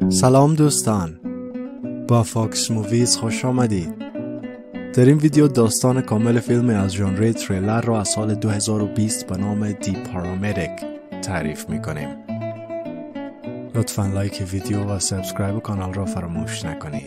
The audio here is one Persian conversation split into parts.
سلام دوستان، با فاکس موویز خوش آمدید. در این ویدیو داستان کامل فیلم از ژانر تریلر را از سال 2020 به نام دی پارامدیک تعریف میکنیم. لطفاً لایک ویدیو و سابسکرایب کانال را فراموش نکنید.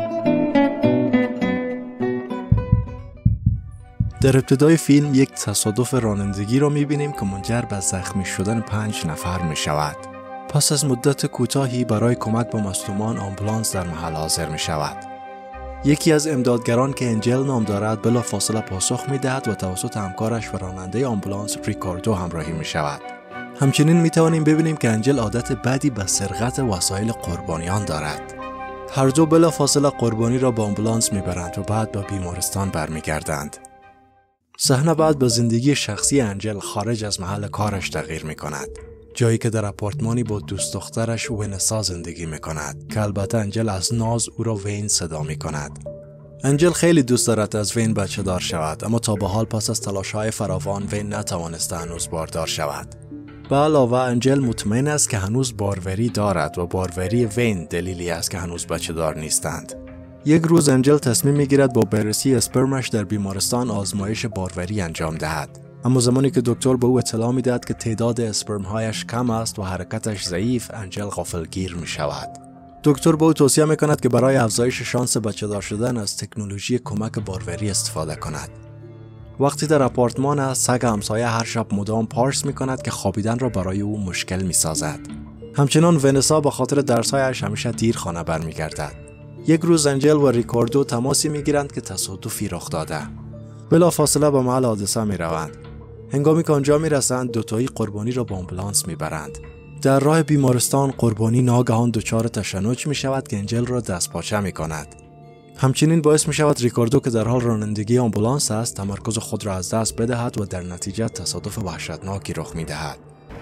در ابتدای فیلم یک تصادف رانندگی را میبینیم که منجر به زخمی شدن 5 نفر میشود. پس از مدت کوتاهی برای کمک به مصدومان آمبولانس در محل حاضر می شود. یکی از امدادگران که انجل نام دارد بلافاصله پاسخ می دهد و توسط همکارش و راننده آمبولانس ریکاردو همراهی می شود. همچنین می توانیم ببینیم که انجل عادت بدی به سرقت وسایل قربانیان دارد. هر دو بلافاصله قربانی را به آمبولانس می برند و بعد به بیمارستان برمیگردند. صحنه بعد به زندگی شخصی انجل خارج از محل کارش تغییر می کند. جایی که در آپارتمانی با دوست دخترش ونسا زندگی میکند که البته انجل از ناز او را وین صدا میکند. انجل خیلی دوست دارد از وین بچه دار شود، اما تا به حال پس از تلاش‌های فراوان وین نتوانسته هنوز باردار شود. به علاوه انجل مطمئن است که هنوز باروری دارد و باروری وین دلیلی است که هنوز بچه دار نیستند. یک روز انجل تصمیم میگیرد با بررسی اسپرمش در بیمارستان آزمایش باروری انجام دهد. اما زمانی که دکتر به او اطلاع میدهد که تعداد اسپرم‌هایش کم است و حرکتش ضعیف، انجل غافلگیر می شود. دکتر به او توصیه میکند که برای افزایش شانس بچه دار شدن از تکنولوژی کمک باروری استفاده کند. وقتی در آپارتمان است، سگ همسایه هر شب مدام پارس میکند که خوابیدن را برای او مشکل میسازد. همچنان ونسا به خاطر درس‌هایش همیشه دیر خانه برمیگردد. یک روز انجل و ریکاردو تماسی میگیرند که تصادفی رخ داده. بلافاصله به محل حادثه میروند. هنگامی که آنجا میرسند، دوتایی قربانی را به آمبولانس میبرند. در راه بیمارستان قربانی ناگهان دچار تشنج می شود که انجل را دستپاچه می کند. همچنین باعث می شود ریکاردو که در حال رانندگی آمبولانس است تمرکز خود را از دست بدهد و در نتیجه تصادف وحشتناکی رخ می دهد.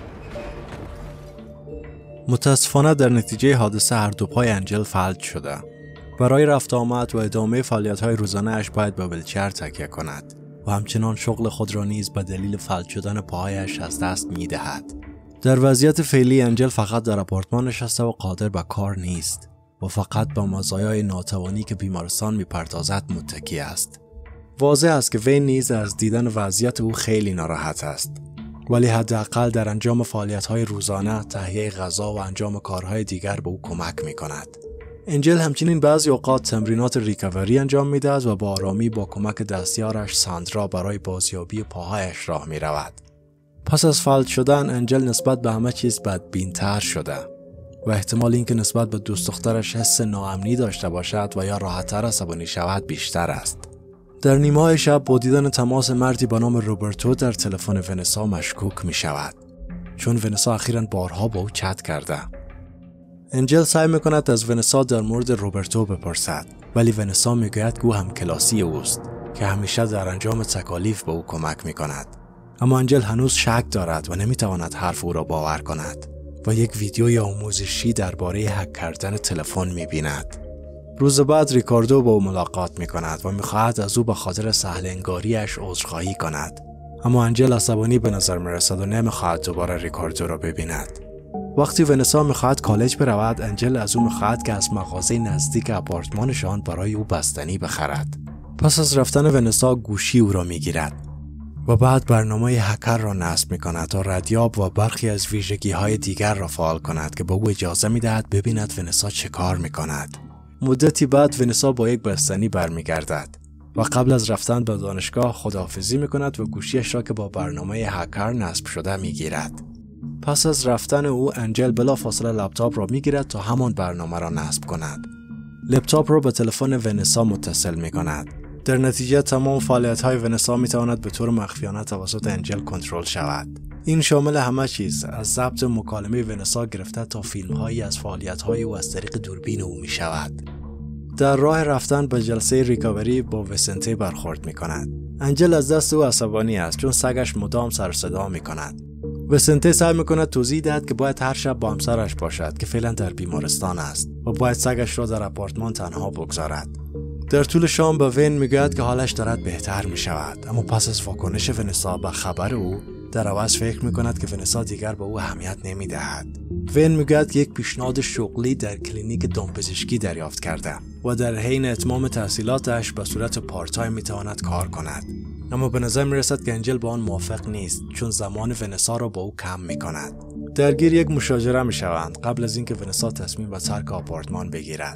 متاسفانه در نتیجه حادثه هر دو پای انجل فلج شده. برای رفت آمد و ادامه فعالیت‌های روزانه اش باید به ویلچر تکیه کند و همچنان شغل خود را نیز به دلیل فلج شدن پاهایش از دست می‌دهد. در وضعیت فعلی انجل فقط در آپارتمان نشسته و قادر به کار نیست و فقط با مزایای ناتوانی که بیمارستان می‌پردازد متکی است. واضح است که وین نیز از دیدن وضعیت او خیلی ناراحت است، ولی حداقل در انجام فعالیت‌های روزانه، تهیه غذا و انجام کارهای دیگر به او کمک می‌کند. انجل همچنین بعضی اوقات تمرینات ریکاوری انجام میدهد و با آرامی با کمک دستیارش ساندرا برای بازیابی پاهایش راه می رود. پس از فلج شدن انجل نسبت به همه چیز بدبین‌تر شده و احتمال اینکه نسبت به دوست دخترش حس ناامنی داشته باشد و یا راحت‌تر عصبانی شود بیشتر است. در نیمه‌های شب با دیدن تماس مردی به نام روبرتو در تلفن ونسا مشکوک می شود، چون ونسا اخیراً بارها با او چت کرده. انجل سعی میکند از ونسا در مورد روبرتو بپرسد، ولی ونسا میگوید که او همکلاسی اوست که همیشه در انجام تکالیف به او کمک میکند. اما انجل هنوز شک دارد و نمیتواند حرف او را باور کند و یک ویدیوی آموزشی درباره هک کردن تلفن میبیند. روز بعد ریکاردو با او ملاقات میکند و میخواهد از او به خاطر سهل انگاریش عذرخواهی کند. اما انجل عصبانی به نظر میرسد و نمیخواهد دوباره ریکاردو را ببیند. وقتی ونسا میخواهد کالج برود، انجل از او میخواهد که از مغازه نزدیک آپارتمانشان برای او بستنی بخرد. پس از رفتن ونسا گوشی او را میگیرد و بعد برنامه هکر را نصب میکند تا ردیاب و برخی از ویژگی‌های دیگر را فعال کند که به او اجازه میدهد ببیند ونسا چه کار میکند. مدتی بعد ونسا با یک بستنی برمیگردد و قبل از رفتن به دانشگاه خداحافظی میکند و گوشیش را که با برنامه هکر نصب شده میگیرد. پس از رفتن او انجل بلافاصله لپتاپ را میگیرد تا همان برنامه را نصب کند. لپتاپ را به تلفن ونسا متصل میکند. در نتیجه تمام فعالیت‌های ونسا میتواند به طور مخفیانه توسط انجل کنترل شود. این شامل همه چیز، از ضبط مکالمه ونسا گرفته تا فیلم‌هایی از فعالیت‌های او از طریق دوربین او میشود. در راه رفتن به جلسه ریکاوری با وسنته برخورد میکند. انجل از دست او عصبانی است چون سگش مدام سر و صدا میکند. وسنته سعی میکند توضیح دهد که باید هر شب با همسرش باشد که فعلا در بیمارستان است و باید سگش را در آپارتمان تنها بگذارد. در طول شام به وین میگوید که حالش دارد بهتر میشود، اما پس از واکنش ونسا به خبر او در عوض فکر میکند که ونسا دیگر به او اهمیت نمیدهد. وین میگوید یک پیشنهاد شغلی در کلینیک دامپزشکی دریافت کرده و در حین اتمام تحصیلاتش به صورت پارت تایم میتواند کار کند. اما به نظر میرسد که انجل با آن موافق نیست چون زمان ونسا را با او کم میکند. درگیر یک مشاجره میشوند قبل از اینکه ونسا تصمیم به ترک آپارتمان بگیرد.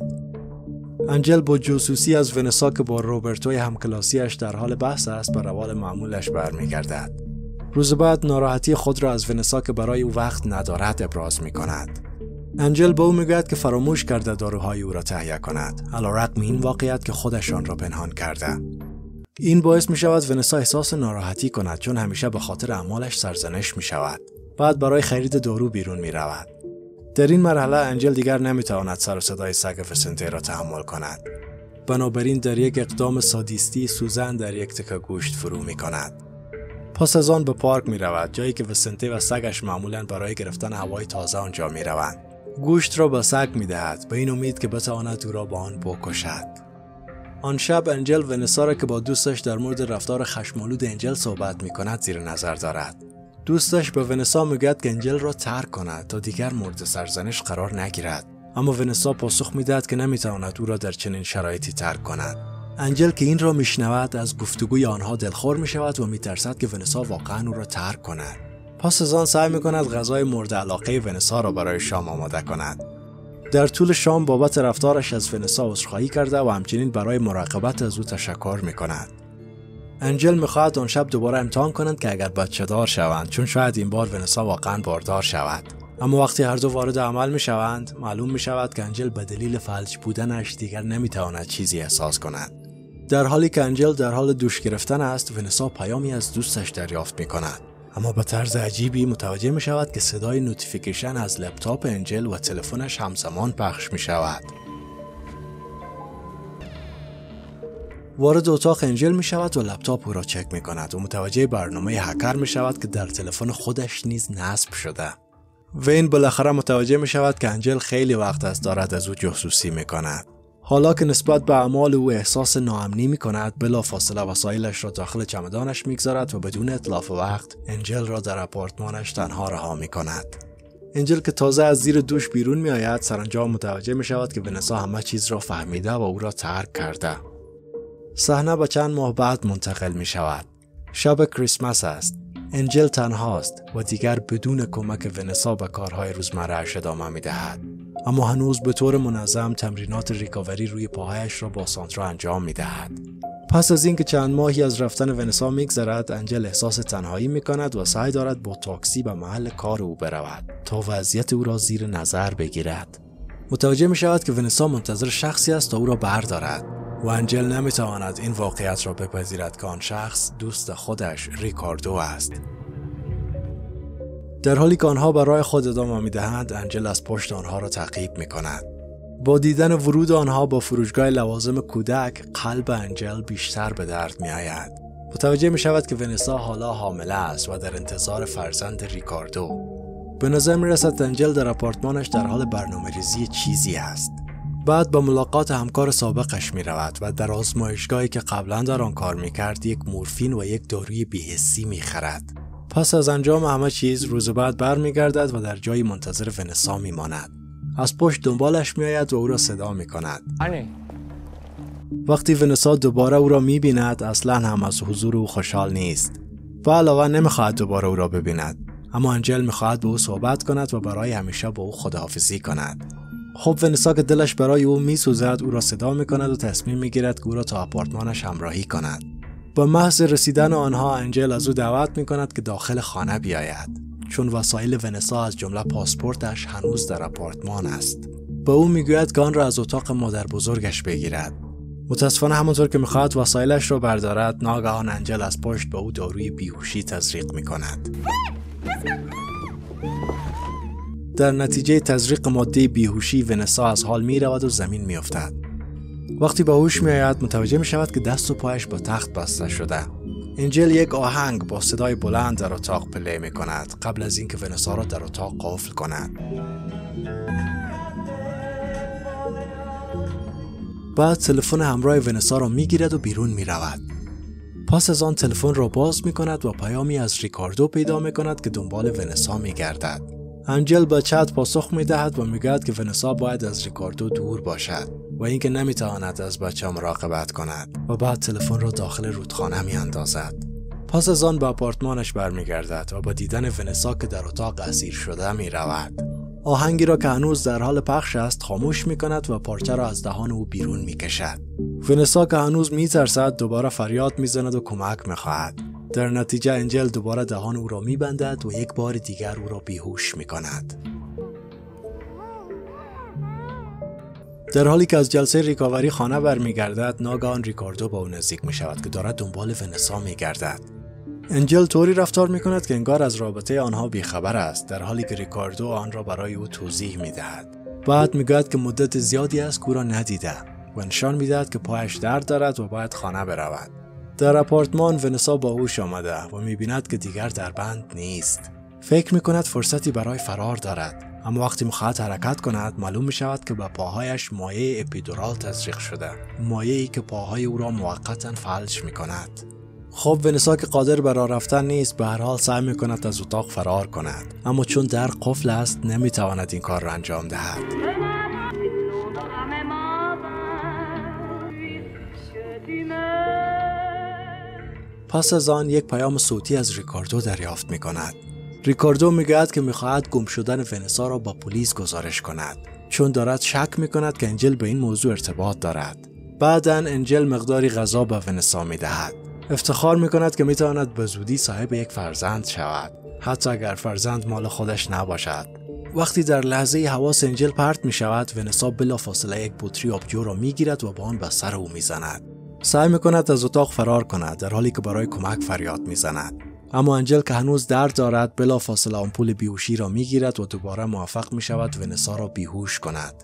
انجل با جاسوسی از ونسا که با روبرتوی همکلاسیش در حال بحث است به روال معمولش برمیگردد. روز بعد ناراحتی خود را از ونسا که برای او وقت ندارد ابراز میکند. انجل به او میگوید که فراموش کرده داروهای او را تهیه کند، علیرغم این واقعیت که خودشان را پنهان کرده. این باعث می شود ونسا احساس ناراحتی کند چون همیشه به خاطر اعمالش سرزنش می شود. بعد برای خرید دارو بیرون می رود. در این مرحله انجل دیگر نمی تواند سر و صدای سگ وسنته را تحمل کند. بنابراین در یک اقدام سادیستی سوزن در یک تکه گوشت فرو می کند. پس از آن به پارک می رود، جایی که وسنته و سگش معمولاً برای گرفتن هوای تازه آنجا می روند. گوشت را به سگ می دهد به این امید که بتواند او را با آن بکشد. آن شب انجل ونسا را که با دوستش در مورد رفتار خشم‌آلود انجل صحبت می کند زیر نظر دارد. دوستش به ونسا میگوید که انجل را ترک کند تا دیگر مورد سرزنش قرار نگیرد، اما ونسا پاسخ میدهد که نمیتواند او را در چنین شرایطی ترک کند. انجل که این را میشنود از گفتگوی آنها دلخور میشود و میترسد که ونسا واقعا او را ترک کند. پس از آن سعی میکند غذای مورد علاقه ونسا را برای شام آماده کند. در طول شام بابت رفتارش از ونسا عذرخواهی کرده و همچنین برای مراقبت از او تشکر میکند. انجل میخواهد آن شب دوباره امتحان کنند که اگر بچه دار شوند، چون شاید این بار ونسا واقعا باردار شود. اما وقتی هر دو وارد عمل میشوند معلوم میشود که انجل به دلیل فلج بودنش دیگر نمیتواند چیزی احساس کند. در حالی که انجل در حال دوش گرفتن است، ونسا پیامی از دوستش دریافت میکند، اما به طرز عجیبی متوجه میشود که صدای نوتیفیکیشن از لپتاپ انجل و تلفنش همزمان پخش میشود. وارد اتاق انجل می شود و لپتاپ او را چک می کند و متوجه برنامه هکر می شود که در تلفن خودش نیز نصب شده. وین بالاخره متوجه می شود که انجل خیلی وقت است دارد از او جاسوسی می کند. حالا که نسبت به اعمال او احساس ناامنی می کند، بلافاصله وسایلش را داخل چمدانش می گذارد و بدون اتلاف وقت انجل را در آپارتمانش تنها رها می کند. انجل که تازه از زیر دوش بیرون می آید، سرانجام متوجه می شود که ونسا همه چیز را فهمیده و او را ترک کرده. صحنه به چند ماه بعد منتقل می شود. شب کریسمس است. انجل تنهاست و دیگر بدون کمک ونسا به کارهای روزمره‌اش ادامه می دهد. اما هنوز به طور منظم تمرینات ریکاوری روی پاهایش را با سانترا انجام می دهد. پس از اینکه چند ماهی از رفتن ونسا می‌گذرد، انجل احساس تنهایی می کند و سعی دارد با تاکسی به محل کار او برود تا وضعیت او را زیر نظر بگیرد. متوجه می شود که ونسا منتظر شخصی است تا او را بردارد و انجل نمیتواند این واقعیت را بپذیرد که آن شخص دوست خودش ریکاردو است. در حالی که آنها به راه خود ادامه میدهند، انجل از پشت آنها را تعقیب میکند. با دیدن ورود آنها با فروشگاه لوازم کودک، قلب انجل بیشتر به درد میآید. متوجه می شود که ونسا حالا حامله است و در انتظار فرزند ریکاردو. به نظر می رسد انجل در آپارتمانش در حال برنامه‌ریزی چیزی است. بعد با ملاقات همکار سابقش می رود و در آزمایشگاهی که قبلا در آن کار می کرد یک مورفین و یک داروی بی‌حسی می خرد. پس از انجام همه چیز روز بعد برمیگردد و در جایی منتظر ونسا می ماند. از پشت دنبالش می آید و او را صدا می کند. وقتی ونسا دوباره او را می بیند، اصلا هم از حضور او خوشحال نیست. و علاوه نمی خواهد دوباره او را ببیند. اما انجل می خواهد با او صحبت کند و برای همیشه با او خداحافظی کند. خب ونسا که دلش برای او می سوزد، او را صدا می کند و تصمیم می گیرد که او را تا آپارتمانش همراهی کند. با محض رسیدن آنها، انجل از او دعوت می کند که داخل خانه بیاید، چون وسایل ونسا از جمله پاسپورتش هنوز در آپارتمان است. به او می گوید که آن را از اتاق مادر بزرگش بگیرد. متاسفانه همانطور که می خواهد وسایلش را بردارد، ناگهان انجل از پشت به او داروی بیهوشی تزریق می کند. در نتیجه تزریق ماده بیهوشی، ونسا از حال می رود و زمین می افتد. وقتی به هوش می آید، متوجه می شود که دست و پایش با تخت بسته شده. انجل یک آهنگ با صدای بلند در اتاق پلی می کند قبل از اینکه ونسا را در اتاق قفل کند. بعد تلفن همراه ونسا را می گیرد و بیرون می رود. پس از آن تلفن را باز می کند و پیامی از ریکاردو پیدا می کند که دنبال ونسا می گردد. انجل به چت پاسخ می‌دهد و می‌گوید که ونسا باید از ریکاردو دور باشد و اینکه نمی‌تواند از بچه مراقبت کند و بعد تلفن را داخل رودخانه می‌اندازد. پس از آن به آپارتمانش برمیگردد و با دیدن ونسا که در اتاق اسیر شده می‌رود. آهنگی را که هنوز در حال پخش است خاموش می‌کند و پارچه را از دهان او بیرون می‌کشد. ونسا که هنوز می‌ترسد دوباره فریاد می‌زند و کمک می‌خواهد. در نتیجه انجل دوباره دهان او را می‌بندد و یک بار دیگر او را بیهوش می‌کند. در حالی که از جلسه ریکاوری خانه برمیگردد ناگهان ریکاردو با او نزدیک می‌شود که دارد دنبال ونسا می‌گردد. انجل طوری رفتار می‌کند که انگار از رابطه آنها بیخبر است، در حالی که ریکاردو آن را برای او توضیح می‌دهد. بعد می‌گوید که مدت زیادی است که او را ندیده و نشان می‌دهد که پایش درد دارد و باید خانه برود. در آپارتمان ونسا با هوش آمده و می‌بیند که دیگر در بند نیست. فکر می‌کند فرصتی برای فرار دارد، اما وقتی می‌خواهد حرکت کند معلوم می‌شود که به پاهایش مایع اپیدورال تزریق شده، مایعی که پاهای او را موقتاً فلج می‌کند. خب ونسا که قادر بر راه رفتن نیست به هر حال سعی می‌کند از اتاق فرار کند، اما چون در قفل است نمی‌تواند این کار را انجام دهد. پس از آن یک پیام صوتی از ریکاردو دریافت می‌کند. ریکاردو میگوید که می‌خواهد گم شدن ونسا را با پلیس گزارش کند، چون دارد شک می‌کند که انجل به این موضوع ارتباط دارد. بعداً انجل مقداری غذا به ونسا می‌دهد. افتخار می‌کند که می‌تواند به زودی صاحب یک فرزند شود، حتی اگر فرزند مال خودش نباشد. وقتی در لحظه حواس انجل پرت می‌شود، ونسا بلافاصله یک بطری آبجو را می‌گیرد و با آن به سر او می‌زند. سعی می‌کند از اتاق فرار کند در حالی که برای کمک فریاد می‌زند. اما انجل که هنوز درد دارد بلافاصله آمپول بیهوشی را می‌گیرد و دوباره موفق می‌شود ونسا را بیهوش کند.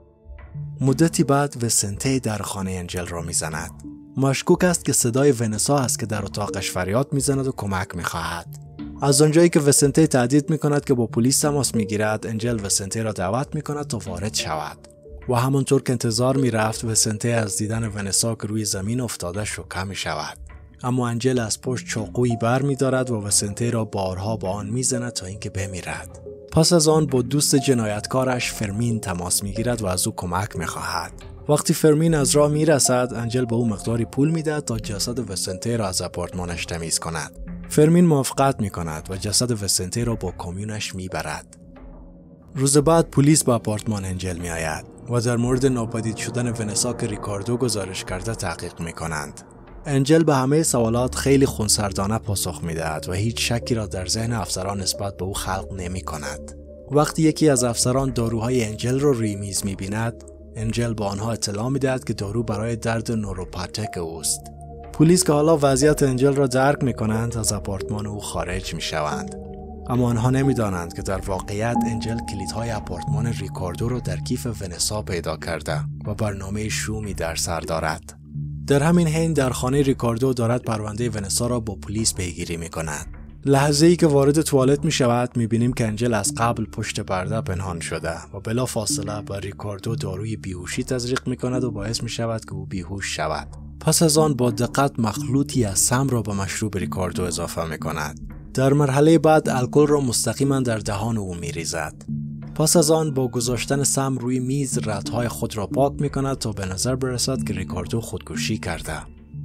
مدتی بعد وسنته در خانه انجل را می‌زند. مشکوک است که صدای ونسا است که در اتاقش فریاد می‌زند و کمک می‌خواهد. از آنجایی که وسنته تهدید می‌کند که با پلیس تماس می‌گیرد، انجل وسنته را دعوت می‌کند تا وارد شود. و همانطور که انتظار می‌رفت وسنته از دیدن ونسا که روی زمین افتاده شوکه می‌شود. اما انجل از پشت چاقویی بر می‌دارد و وسنته را بارها با آن می‌زند تا اینکه بمیرد. پس از آن با دوست جنایتکارش فرمین تماس می‌گیرد و از او کمک می‌خواهد. وقتی فرمین از راه می‌رسد، انجل به او مقداری پول می‌دهد تا جسد وسنته را از آپارتمانش تمیز کند. فرمین موافقت می‌کند و جسد وسنته را با کامیونش می‌برد. روز بعد پلیس به آپارتمان انجل می‌آید و در مورد ناپدید شدن ونسا که ریکاردو گزارش کرده تحقیق می‌کنند. انجل به همه سوالات خیلی خونسردانه پاسخ می‌دهد و هیچ شکی را در ذهن افسران نسبت به او خلق نمی‌کند. وقتی یکی از افسران داروهای انجل را روی میز می‌بیند، انجل به آنها اطلاع می‌دهد که دارو برای درد نوروپاتیک اوست. پلیس که حالا وضعیت انجل را درک می‌کنند از آپارتمان او خارج می‌شوند. اما آنها نمی‌دانند که در واقعیت انجل کلیدهای آپارتمان ریکاردو را در کیف ونسا پیدا کرده و برنامه شومی در سر دارد. در همین حین در خانه ریکاردو دارد پرونده ونسا را با پلیس پیگیری می‌کند. لحظه‌ای که وارد توالت می‌شود می‌بینیم که انجل از قبل پشت پرده پنهان شده و بلافاصله به ریکاردو داروی بیهوشی تزریق می‌کند و باعث می‌شود که او بیهوش شود. پس از آن با دقت مخلوطی از سم را به مشروب ریکاردو اضافه می‌کند. در مرحله بعد الکل را مستقیما در دهان او می‌ریزد. پس از آن با گذاشتن سم روی میز ردهای خود را پاک می‌کند تا به نظر برسد که ریکاردو خودکشی کرده.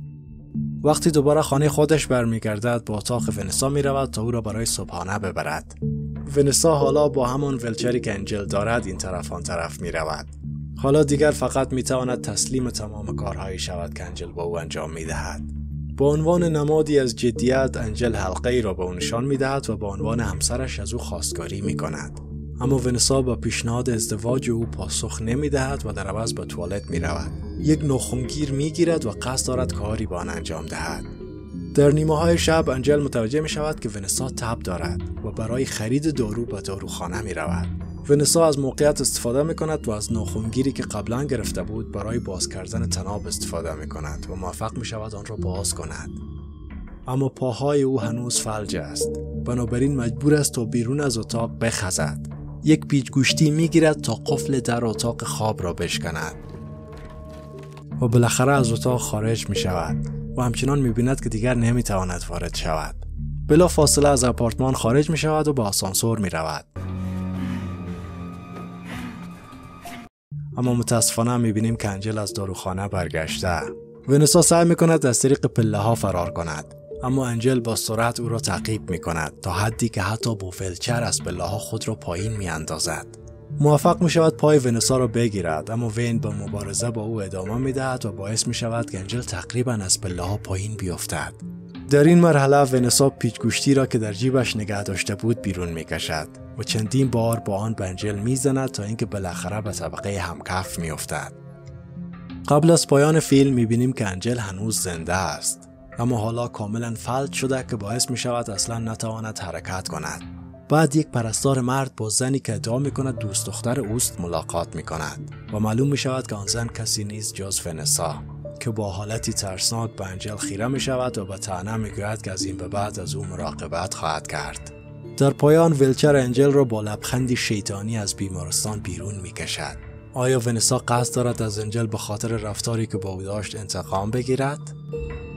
وقتی دوباره خانه خودش برمیگردد به اتاق ونسا می‌رود تا او را برای صبحانه ببرد. ونسا حالا با همان ولچری که انجل دارد این طرف آن طرف می‌رود. حالا دیگر فقط می‌تواند تسلیم تمام کارهایی شود که انجل با او انجام می‌دهد. با عنوان نمادی از جدیت انجل حلقه‌ای را به او نشان می‌دهد و با عنوان همسرش از او خواستگاری می‌کند. اما ونسا با پیشنهاد ازدواج او پاسخ نمی‌دهد و در عوض به توالت می‌رود. یک ناخنگیر می‌گیرد و قصد دارد کاری با آن انجام دهد. در نیمه‌های شب انجل متوجه می‌شود که ونسا تب دارد و برای خرید دارو به داروخانه می‌رود. ونسا از موقعیت استفاده می‌کند و از ناخنگیری که قبلا گرفته بود برای باز کردن طناب استفاده می‌کند و موفق می‌شود آن را باز کند. اما پاهای او هنوز فلج است، بنابراین مجبور است تا بیرون از اتاق بخزد. یک پیچ گوشتی می‌گیرد تا قفل در اتاق خواب را بشکند و بالاخره از اتاق خارج می‌شود و همچنان می‌بیند که دیگر نمی‌تواند وارد شود. بلافاصله از آپارتمان خارج می‌شود و به آسانسور می‌رود. اما متاسفانه میبینیم که انجل از داروخانه برگشته. ونسا سعی میکند از طریق پله ها فرار کند، اما انجل با سرعت او را تعقیب میکند تا حدی که حتی با ویلچر از پله ها خود را پایین میاندازد. موفق میشود پای ونسا را بگیرد، اما وین با مبارزه با او ادامه میدهد و باعث میشود که انجل تقریبا از پله ها پایین بیفتد. در این مرحله ونسا پیچگوشتی را که در جیبش نگه داشته بود بیرون میکشد و چندین بار با آن به انجل میزند تا اینکه بالاخره به طبقه همکف میافتد. قبل از پایان فیلم میبینیم که انجل هنوز زنده است، اما حالا کاملا فلج شده که باعث میشود اصلا نتواند حرکت کند. بعد یک پرستار مرد با زنی که ادعا میکند دوست دختر اوست ملاقات میکند و معلوم میشود که آن زن کسی نیست جز ونسا که با حالتی ترسناک به انجل خیره میشود و به طعنه میگوید که از این به بعد از او مراقبت خواهد کرد. در پایان ویلچر انجل را با لبخندی شیطانی از بیمارستان بیرون میکشد. آیا ونسا قصد دارد از انجل به خاطر رفتاری که با او داشت انتقام بگیرد؟